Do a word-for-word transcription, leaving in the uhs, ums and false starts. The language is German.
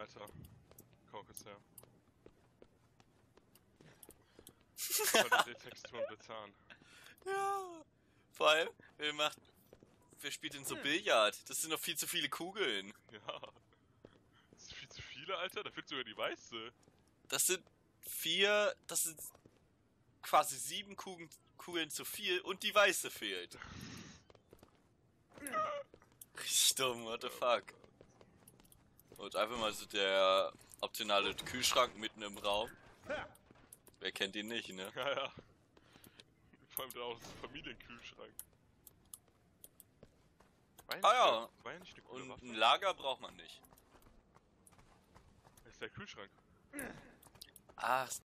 Alter. Komm kurz her. Qualitätstexturen bezahlen. Ja. Vor allem, wer macht. Wer spielt denn so Billard? Das sind noch viel zu viele Kugeln. Ja. Das ist viel zu viele, Alter. Da fehlt sogar die weiße. Das sind vier. Das sind quasi sieben Kugeln, Kugeln zu viel und die weiße fehlt. Richtig dumm, what the fuck. Und einfach mal so der optionale Kühlschrank mitten im Raum. Wer kennt ihn nicht, ne? Ja, ja. Vor allem dann auch das Familienkühlschrank. War Ah ja. War ja nicht eine coole Und Waffe. ein Lager braucht man nicht. Das ist der Kühlschrank. Ach,